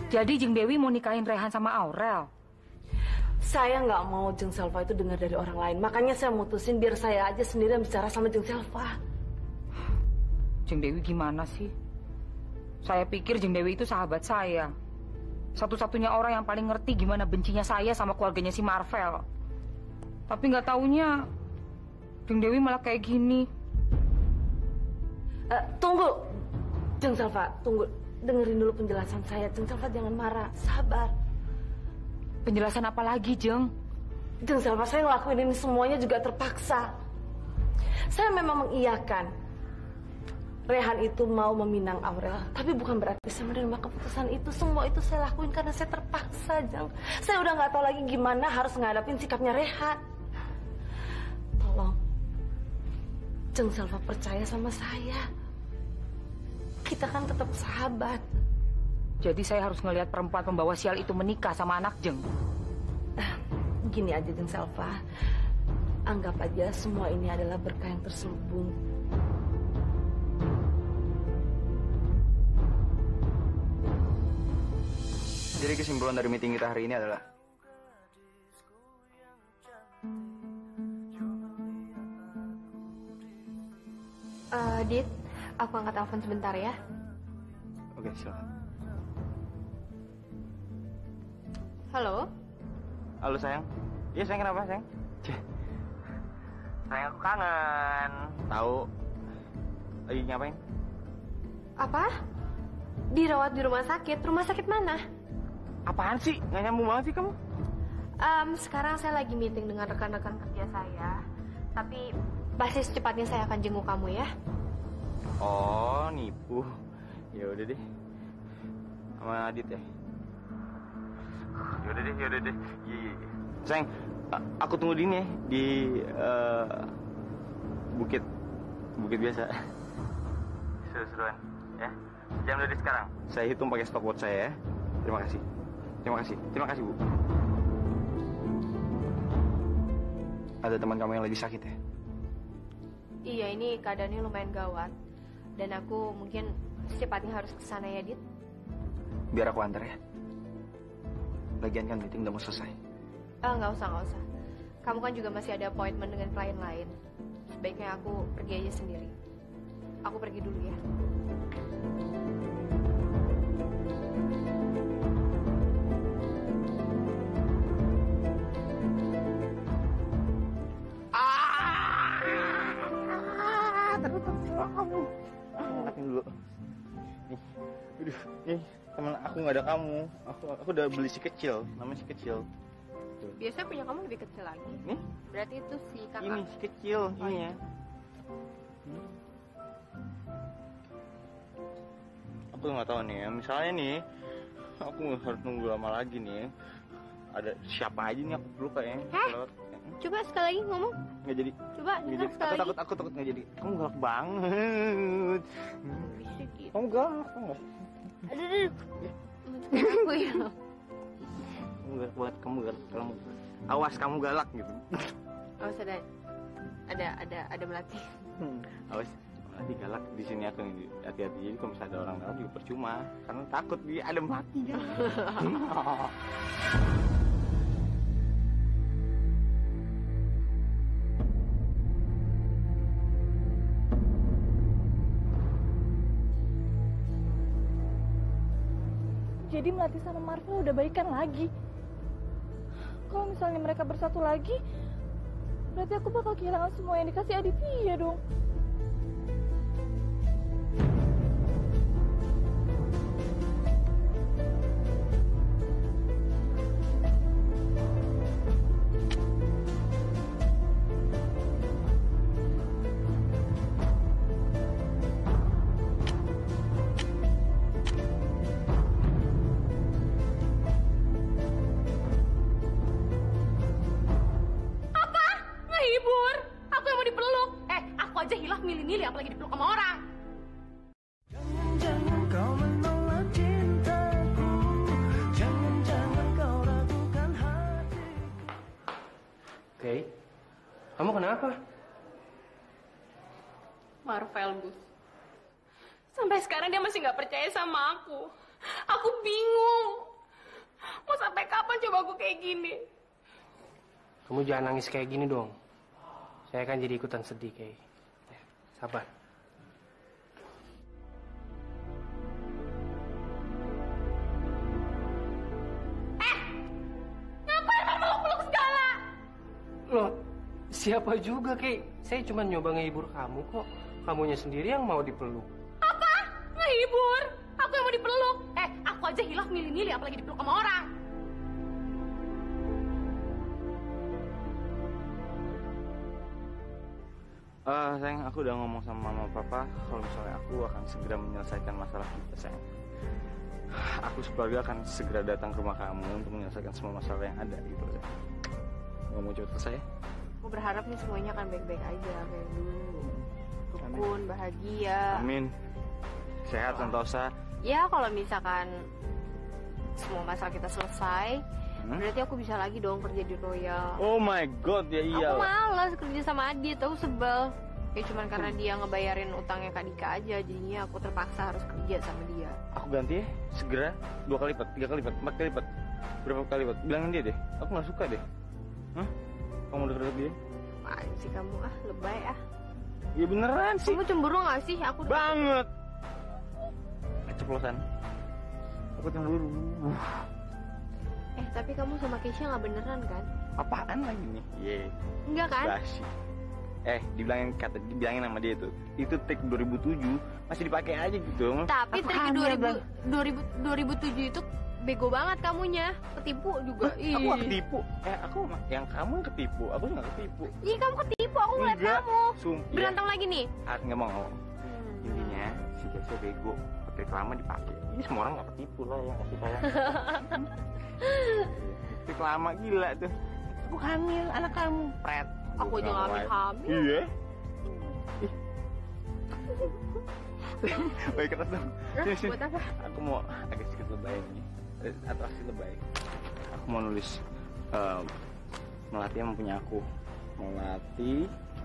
Jadi Jeng Dewi mau nikahin Rehan sama Aurel? Saya nggak mau Jeng Selva itu dengar dari orang lain. Makanya saya mutusin biar saya aja sendiri yang bicara sama Jeng Selva. Jeng Dewi gimana sih? Saya pikir Jeng Dewi itu sahabat saya. Satu-satunya orang yang paling ngerti gimana bencinya saya sama keluarganya si Marvel. Tapi nggak taunya Jeng Dewi malah kayak gini. Tunggu, Jeng Selva, tunggu. Dengerin dulu penjelasan saya. Jeng Selva jangan marah, sabar. Penjelasan apa lagi, Jeng? Jeng Selva, saya ngelakuin ini semuanya juga terpaksa. Saya memang mengiyakan Rehan itu mau meminang Aurel, tapi bukan berarti saya menerima keputusan itu. Semua itu saya lakuin karena saya terpaksa, Jeng. Saya udah nggak tahu lagi gimana harus ngadapin sikapnya Rehan. Tolong, Jeng Selva percaya sama saya. Kita kan tetap sahabat. Jadi saya harus ngelihat perempuan pembawa sial itu menikah sama anak Jeng. Gini aja Jeng Selva, anggap aja semua ini adalah berkah yang terselubung. Jadi kesimpulan dari meeting kita hari ini adalah Dit, aku angkat telepon sebentar ya. Oke, silakan. Halo? Halo sayang. Iya sayang, kenapa sayang? Sayang, aku kangen. Tahu lagi ngapain? Apa? Dirawat di rumah sakit? Rumah sakit mana? Apaan sih? Nggak nyambung banget sih kamu. Sekarang saya lagi meeting dengan rekan-rekan kerja saya. Tapi pasti secepatnya saya akan jenguk kamu ya. Oh, nipu. Ya udah deh. Sama Adit ya. Ya udah deh. Iya. Sayang, aku tunggu di ini ya, di bukit biasa. Seru-seruan ya. Jam udah sekarang. Saya hitung pakai stopwatch saya ya. Terima kasih Bu. Ada teman kamu yang lagi sakit ya? Iya, ini keadaannya lumayan gawat. Dan aku mungkin secepatnya harus ke sana ya, Dit. Biar aku antar ya. Lagian kan meeting udah mau selesai. Nggak usah. Kamu kan juga masih ada appointment dengan klien lain. Sebaiknya aku pergi aja sendiri. Aku pergi dulu ya. Angkatin dulu. Nih, teman aku nggak ada kamu. Aku udah beli si kecil, namanya si kecil. Tuh. Biasanya punya kamu lebih kecil lagi. Nih? Berarti itu si kakak. Ini si kecil, ini ya. Aku nggak tahu nih ya. Misalnya nih, aku harus nunggu lama lagi nih. Ada siapa aja nih aku perlu kayaknya. Coba sekali lagi ngomong. Nggak jadi. Coba dengar sekali lagi. Aku takut nggak jadi. Kamu galak banget. Kamu galak banget. Aduh. Aku ya. Kamu galak banget. Kamu awas kamu galak gitu. Awas ada melati. Awas melati galak di sini aku hati-hati. Jadi kalau misalnya ada orang tahu juga percuma karena takut dia ada melati kan. Jadi Melati sama Marvel udah baikan lagi. Kalau misalnya mereka bersatu lagi, berarti aku bakal kehilangan semua yang dikasih Aditya dong. Hibur, aku yang mau dipeluk. Aku aja hilaf milih-milih apalagi dipeluk sama orang. Jangan kau menolak cintaku, jangan kau ragukan hatiku. Oke, kamu kenapa? Marvel, Gus. Sampai sekarang dia masih nggak percaya sama aku. Aku bingung. Mau sampai kapan coba aku kayak gini? Kamu jangan nangis kayak gini dong. Saya kan jadi ikutan sedih, Kay. Ya, sabar. Ngapain kamu peluk-peluk segala? Loh, siapa juga, Kay? Saya cuma nyoba ngehibur kamu kok. Kamunya sendiri yang mau dipeluk. Apa? Ngehibur? Aku yang mau dipeluk. Aku aja hilaf milih-milih apalagi dipeluk sama orang. Sayang, aku udah ngomong sama mama papa kalau misalnya aku akan segera menyelesaikan masalah kita, sayang. Aku sekeluarga akan segera datang ke rumah kamu untuk menyelesaikan semua masalah yang ada gitu, sayang. Ngomong cepet selesai. Aku berharap nih semuanya akan baik-baik aja kayak dulu. Rukun, bahagia. Amin. Sehat, sentosa. Ya kalau misalkan semua masalah kita selesai, berarti aku bisa lagi dong kerja di Royal. Oh my god, ya iya. Aku malas kerja sama Adit, aku sebel. Ya cuman karena dia ngebayarin utangnya Kak Dika aja, jadinya aku terpaksa harus kerja sama dia. Aku ganti ya, segera 2 kali lipat, 3 kali lipat, 4 kali lipat. Berapa kali lipat? Bilangin dia deh. Aku nggak suka deh. Hah? Kamu deket-deket dia? Apaan sih kamu lebay Ya beneran sih. Kamu cemburu gak sih? Aku banget. Keceplosan. Aku cemburu. Tapi kamu sama Keisha gak beneran kan? Apaan lagi nih? Enggak kan? Basi. Dibilangin sama dia tuh. Itu take 2007 masih dipakai aja gitu. Tapi trik 2007 itu bego banget kamunya. Ketipu juga. Aku gak ketipu. Aku yang kamu yang ketipu. Aku gak ketipu. Iya kamu ketipu. Aku ngeliat kamu. Berantem lagi nih. Nggak mau. Intinya si Keisha bego. Trik lama dipakai. Ini semua orang gak ketipu lah yang kasih sayang. Trik lama gila tuh. Aku hamil anak kamu. Pret. Aku aja hamil. Iya. Baik keras dong. Buat apa? Aku mau agak sedikit lebay nih. Atraksi lebay. Aku mau nulis Melati yang punya aku. Melati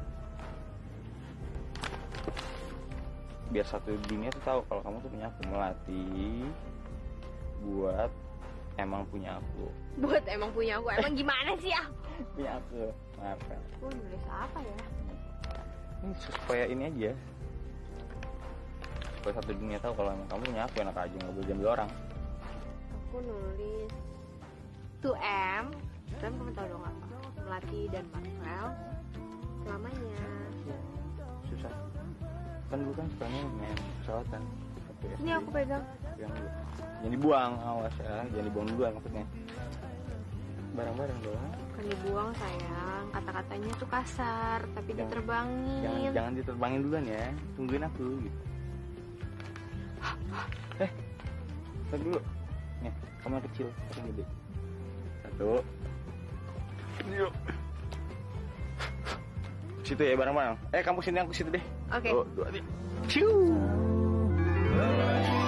biar satu dunia tuh tahu kalau kamu tuh punya aku. Melati buat emang punya aku. Buat emang punya aku. Emang gimana sih ya? Punya aku. Maaf kan. Aku nulis apa ya? Ini supaya ini aja. Supaya satu dunia tahu kalau emang kamu punya aku, enak aja nggak boleh jambil orang. Aku nulis 2M. Dan kamu tahu dong apa? Melati dan Marvel selamanya. Susah. Kan dulu kan sukanya main pesawatan. Ini aku pegang. Pegang dulu. Jangan dibuang, awas ya. Jangan dibuang duluan maksudnya. Barang-barang dong. Bukan dibuang sayang. Kata-katanya tuh kasar, tapi diterbangin. Jangan diterbangin duluan ya. Tungguin aku gitu. Lihat dulu. Nih, kamu yang kecil, aku yang gede. 1. Yuk. Situ ya bareng-bareng. Kamu sini, aku situ deh. Oke. 1, 2, 3. Ciu.